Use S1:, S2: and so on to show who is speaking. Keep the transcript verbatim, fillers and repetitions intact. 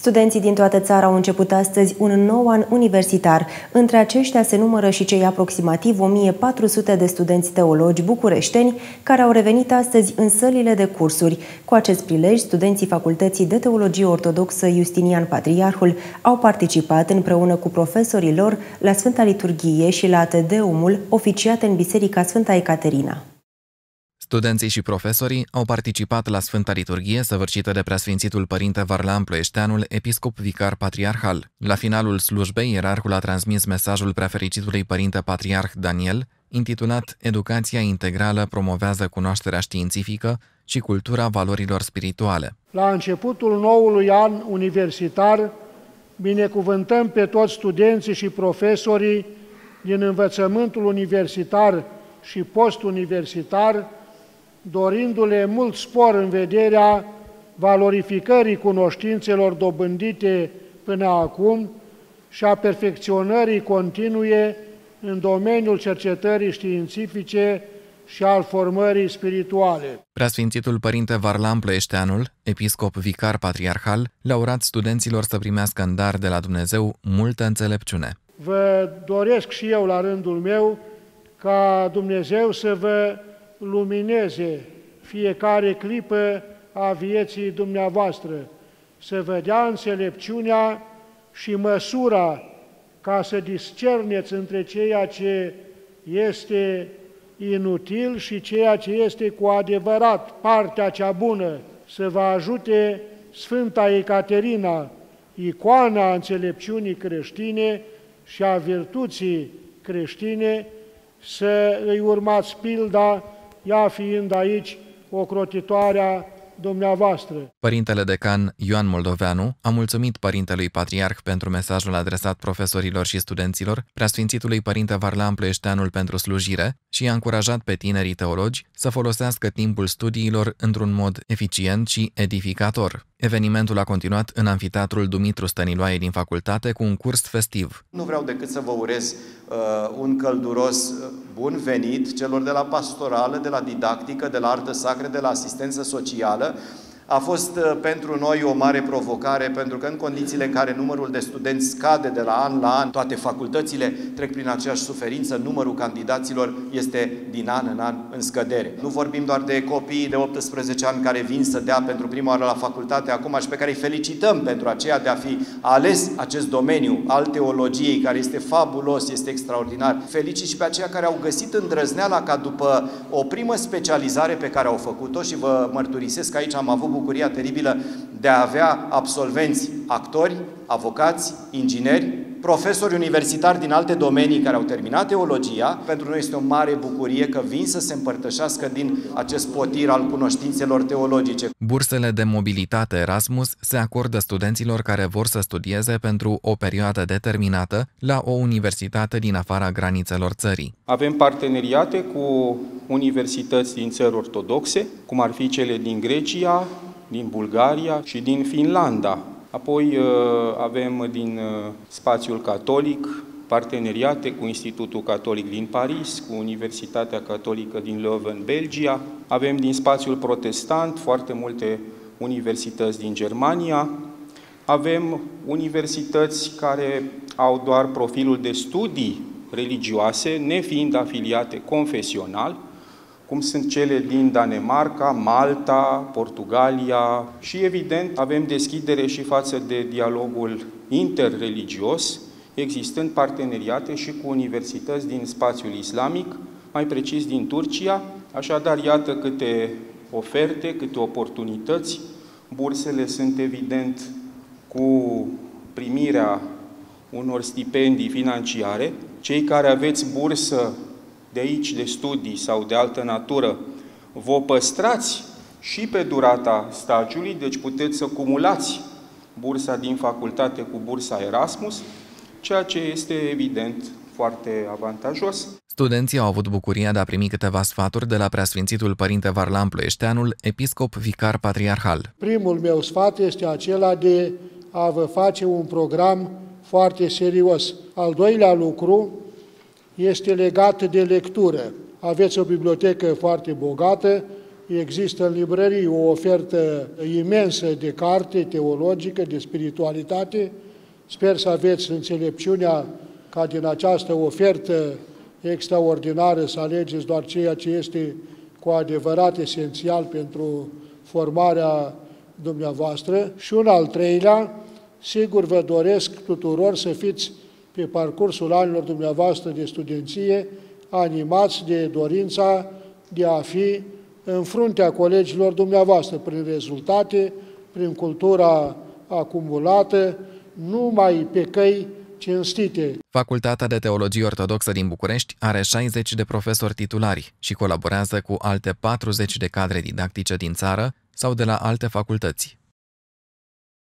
S1: Studenții din toată țara au început astăzi un nou an universitar. Între aceștia se numără și cei aproximativ o mie patru sute de studenți teologi bucureșteni care au revenit astăzi în sălile de cursuri. Cu acest prilej, studenții Facultății de Teologie Ortodoxă Justinian Patriarhul au participat împreună cu profesorii lor la Sfânta Liturghie și la Te Deumul oficiat în Biserica Sfânta Ecaterina.
S2: Studenții și profesorii au participat la Sfânta Liturghie săvârșită de Preasfințitul Părinte Varlam Ploieșteanul, episcop vicar patriarhal. La finalul slujbei, ierarhul a transmis mesajul Preafericitului Părinte Patriarh Daniel, intitulat Educația integrală promovează cunoașterea științifică și cultura valorilor spirituale.
S3: La începutul noului an universitar, binecuvântăm pe toți studenții și profesorii din învățământul universitar și postuniversitar, dorindu-le mult spor în vederea valorificării cunoștințelor dobândite până acum și a perfecționării continue în domeniul cercetării științifice și al formării spirituale.
S2: Preasfințitul Părinte Varlam Ploieșteanul, episcop vicar patriarhal, le-a urat studenților să primească în dar de la Dumnezeu multă înțelepciune.
S3: Vă doresc și eu la rândul meu ca Dumnezeu să vă lumineze fiecare clipă a vieții dumneavoastră, să vă dea înțelepciunea și măsura ca să discerneți între ceea ce este inutil și ceea ce este cu adevărat partea cea bună, să vă ajute Sfânta Ecaterina, icoana înțelepciunii creștine și a virtuții creștine, să îi urmați pilda, ea fiind aici ocrotitoarea dumneavoastră.
S2: Părintele decan Ioan Moldoveanu a mulțumit Părintelui Patriarh pentru mesajul adresat profesorilor și studenților, Preasfințitului Părinte Varlam Ploieșteanul pentru slujire și i-a încurajat pe tinerii teologi să folosească timpul studiilor într-un mod eficient și edificator. Evenimentul a continuat în Amfiteatrul Dumitru Stăniloae din facultate cu un curs festiv.
S4: Nu vreau decât să vă urez uh, un călduros bun venit celor de la pastorală, de la didactică, de la artă sacră, de la asistență socială. A fost uh, pentru noi o mare provocare, pentru că în condițiile în care numărul de studenți scade de la an la an, toate facultățile trec prin aceeași suferință, numărul candidaților este din an în an în scădere. Nu vorbim doar de copiii de optsprezece ani care vin să dea pentru prima oară la facultate acum și pe care îi felicităm pentru aceea de a fi ales acest domeniu al teologiei, care este fabulos, este extraordinar. Felicit și pe aceia care au găsit îndrăzneala ca după o primă specializare pe care au făcut-o, și vă mărturisesc că aici am avut bucuria teribilă de a avea absolvenți actori, avocați, ingineri, profesori universitari din alte domenii care au terminat teologia. Pentru noi este o mare bucurie că vin să se împărtășească din acest potir al cunoștințelor teologice.
S2: Bursele de mobilitate Erasmus se acordă studenților care vor să studieze pentru o perioadă determinată la o universitate din afara granițelor țării.
S5: Avem parteneriate cu universități din țări ortodoxe, cum ar fi cele din Grecia, din Bulgaria și din Finlanda. Apoi avem din spațiul catolic parteneriate cu Institutul Catolic din Paris, cu Universitatea Catolică din Leuven, Belgia. Avem din spațiul protestant foarte multe universități din Germania. Avem universități care au doar profilul de studii religioase, nefiind afiliate confesional, cum sunt cele din Danemarca, Malta, Portugalia și, evident, avem deschidere și față de dialogul interreligios, existând parteneriate și cu universități din spațiul islamic, mai precis din Turcia. Așadar, iată câte oferte, câte oportunități. Bursele sunt, evident, cu primirea unor stipendii financiare. Cei care aveți bursă de aici, de studii sau de altă natură, vă păstrați și pe durata stagiului, deci puteți să cumulați bursa din facultate cu bursa Erasmus, ceea ce este, evident, foarte avantajos.
S2: Studenții au avut bucuria de a primi câteva sfaturi de la Preasfințitul Părinte Varlam Ploieșteanul, episcop vicar patriarhal.
S3: Primul meu sfat este acela de a vă face un program foarte serios. Al doilea lucru este legat de lectură. Aveți o bibliotecă foarte bogată, Există în librării o ofertă imensă de carte teologică, de spiritualitate. Sper să aveți înțelepciunea ca din această ofertă extraordinară să alegeți doar ceea ce este cu adevărat esențial pentru formarea dumneavoastră. Și un al treilea, sigur vă doresc tuturor să fiți pe parcursul anilor dumneavoastră de studenție animați de dorința de a fi în fruntea colegilor dumneavoastră, prin rezultate, prin cultura acumulată, numai pe căi cinstite.
S2: Facultatea de Teologie Ortodoxă din București are șaizeci de profesori titulari și colaborează cu alte patruzeci de cadre didactice din țară sau de la alte facultăți.